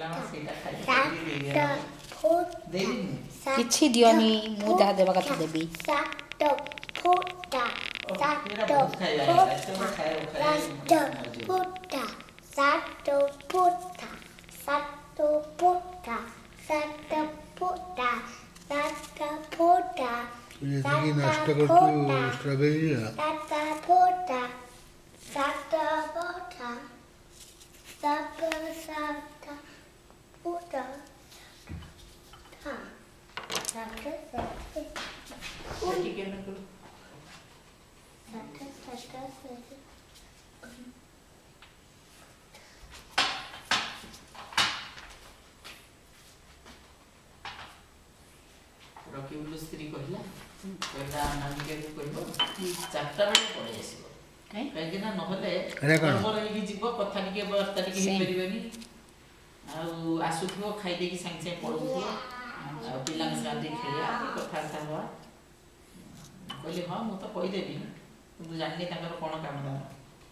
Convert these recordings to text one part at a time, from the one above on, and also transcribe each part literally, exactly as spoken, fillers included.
किछि दियोनी मु जहा देबा कथा देबी सात फुटा सात फुटा सात फुटा सात फुटा सात फुटा सात फुटा सात फुटा जैसे कि नाश्ता करते हो स्ट्रॉबेरी है सात फुटा सात फुटा सात सात फुटा हाँ सात सात ठीक है ना करो सात सात सात रॉकी बोलो स्त्री कहला कहला नानी के कहबो चारटा बेले पड़े आसीबो काई काई कि ना नहले मोर ही जीव कथा टिके बस्ता टिके हे परिबनी आ आसुथो खाइ देकी संग से पड़ुथो आ पिला के साथ खेलिया कथा था हुआ कहले हां मु तो कहि देबी तू जाननी ताकर कोन काम दान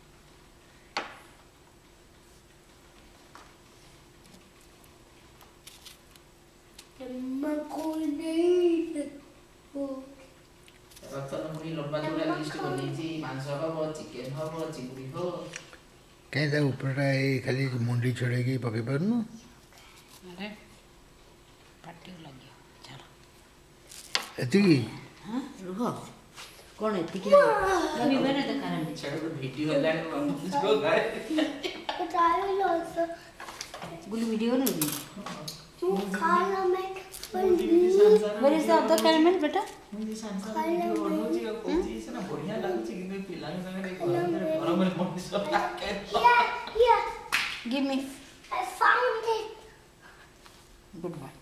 रतन मुनी लंबा चौड़ा लिस्ट कर लीजिए मांस हो चिकन हो चिंगुड़ी हो कहीं ता ऊपर ए खाली मुंडी छोड़ेगी पके पर न अरे पार्टी लगी चलो एती हां रुको कौन एती के कभी मैंने तो कारण चलो वीडियो हल्ला जो गाय बताओ लो सो गुली वीडियो नहीं तू खाना में Where is the other caramel, beta? मुझे संसार वीडियो और जी को चीज ना बढ़िया लागछ कि पिला के संगे घर में मन सब लाके Yeah, yeah. Give me. I found it. Good boy.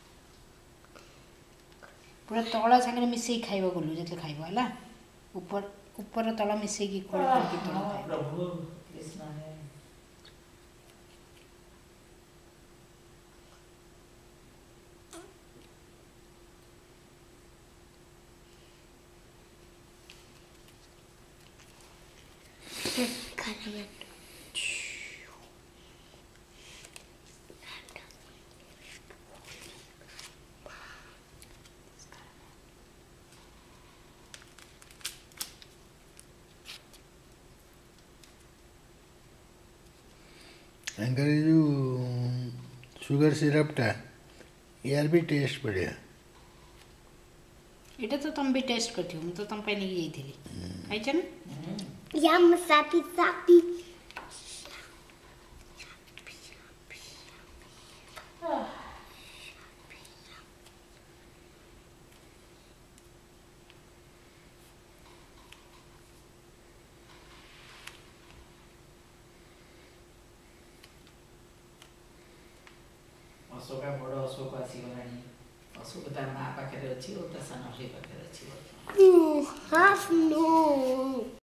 पूरा तला संगे मिसई खाइबो गुलु जते खाइबो हला ऊपर ऊपर तला मिसई की कोड़ की तला प्रभु कृष्ण है Caramel. अंकल जो शुगर सिरप टा यार भी टेस्ट बढ़िया एटा तो तुम भी टेस्ट करथि हम तो तुम पे नहीं जाईथिली खाइ छ ना Yum, sappy, sappy. अशोका बड़ अशोक आसी गलानी अशोक तार मां पाखे अछि ओ ता सानो हे पाखे अछि You have no.